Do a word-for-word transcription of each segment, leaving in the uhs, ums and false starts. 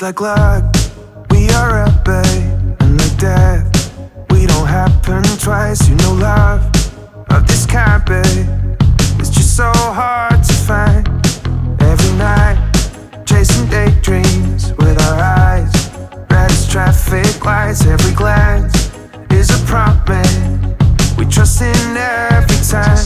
Just like luck, we are up, babe. And like death, we don't happen twice. You know love of this kind, babe, it's just so hard to find. Every night, chasing daydreams with our eyes red as traffic lights. Every glance is a promise we trust in every time.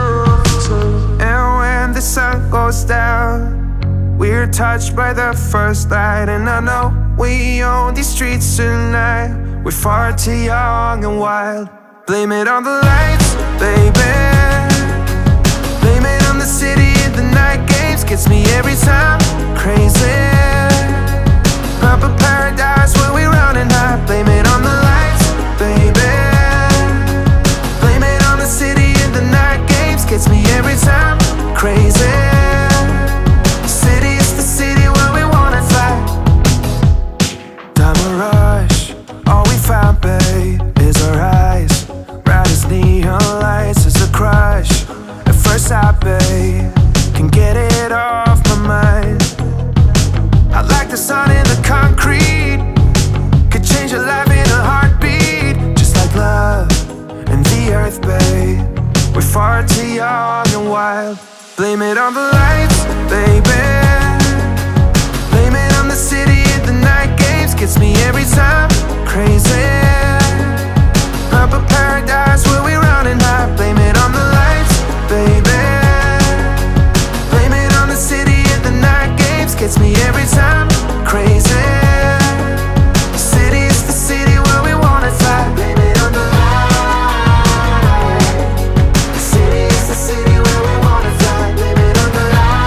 And when the sun goes down, we're touched by the first light. And I know we own these streets tonight. We're far too young and wild. Blame it on the lights, baby. Blame it on the city and the night games. Gets me every time crazy. Purple paradise when we running high. Blame it on the lights, baby. Blame it on the city and the night games. Gets me every time crazy. City is the city where we wanna fly. Diamond rush, all we found, babe, is our eyes bright as neon lights. Is a crush at first sight, babe, can get it off my mind. I like the sun in the concrete, could change your life in a heartbeat. Just like love and the earth, babe, we're far too young and wild. Blame it on the lights, baby. Blame it on the city and the night games. Gets me every time crazy. Purple paradise where we running high. Blame it on the lights, baby. Blame it on the city and the night games. Gets me every time crazy. City is the city where we wanna fly. Blame it on the lights. The city is the city where we wanna fly. Blame it on the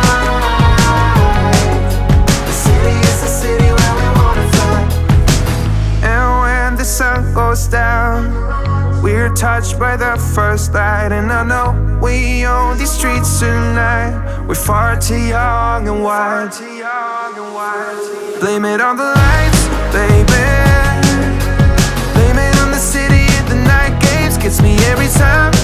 lights. The city is the city where we wanna fly. And when the sun goes down, we're touched by the first light. And I know we own these streets tonight. We're far too young and wild. Blame it on the lights, baby. Blame it on the city and the night games. Gets me every time